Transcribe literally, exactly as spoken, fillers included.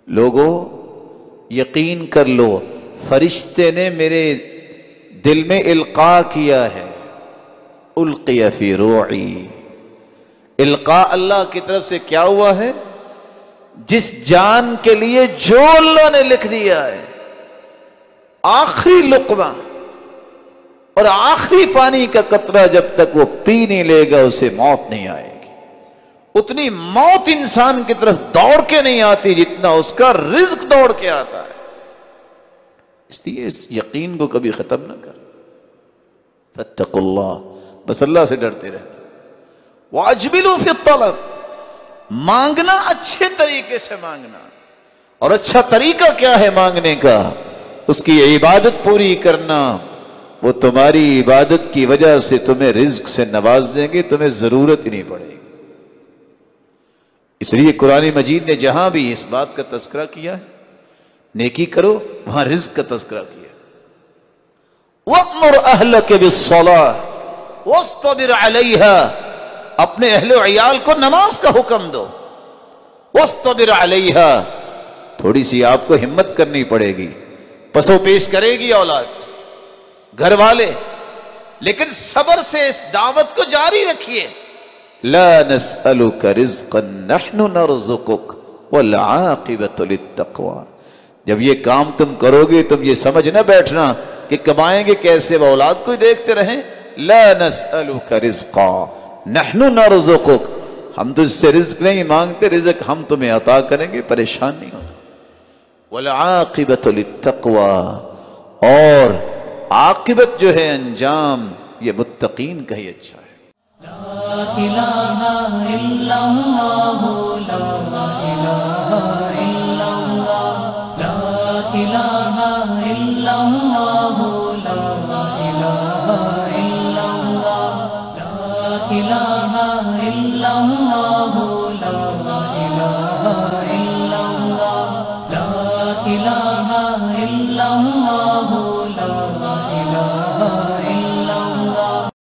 لوگوں یقین کر لو فرشتے نے میرے دل میں القاء کیا ہے، القی فی روعی، القاء اللہ کی طرف سے کیا ہوا ہے؟ جس جان کے لیے جو اللہ نے لکھ دیا ہے، آخری لقمہ اور آخری پانی کا قطرہ جب تک وہ پی نہیں لے گا اسے موت نہیں آئے گی، اتنی موت انسان کی طرف دوڑ کے نہیں آتی جتنا اس کا رزق دوڑ کے آتا ہے۔ اس لیے اس یقین کو کبھی ختم نہ کر، فاتقوا اللہ، بس اللہ سے ڈرتے رہنا۔ واجبلوا فی الطلب، مانگنا اچھے طریقے سے مانگنا، اور اچھا طریقہ کیا ہے مانگنے کا؟ اس کی عبادت پوری کرنا، وہ تمہاری عبادت کی وجہ سے تمہیں رزق سے نواز دیں گے، تمہیں ضرورت ہی نہیں پڑے گی۔ اس لیے قرآن مجید نے جہاں بھی اس بات کا تذکرہ کیا ہے نیکی کرو، وہاں رزق کا تذکرہ کیا۔ وَأْمُرْ أَهْلَكَ بِالصَّلَاةِ وَاصْطَبِرْ عَلَيْهَا، اپنے اہل و عیال کو نماز کا حکم دو، وَاصْطَبِرْ عَلَيْهَا، تھوڑی سی آپ کو ہمت کرنی پڑے گی، پسو پیش کرے گی اولاد، گھر والے، لیکن صبر سے اس دعوت کو جاری رکھیے۔ لا نسألك رزقا نحن نرزقك والعاقبۃ للتقوى، جب یہ کام تم کرو گے تم یہ سمجھ نہ بیٹھنا کہ کمائیں گے کیسے، وہ اولاد کو ہی دیکھتے رہیں۔ لا نسألك رزقا نحن نرزقك، ہم تجھ سے رزق نہیں مانگتے، رزق ہم تمہیں عطا کریں گے، پریشان نہیں ہونا۔ والعاقبۃ للتقوى، اور عاقبت جو ہے انجام یہ متقین کا ہی اچھا ہے۔ لا الہ الا اللہ، لا الہ الا اللہ، لا الہ الا اللہ، لا الہ الا اللہ، لا الہ الا اللہ، لا الہ الا اللہ، لا الہ الا اللہ۔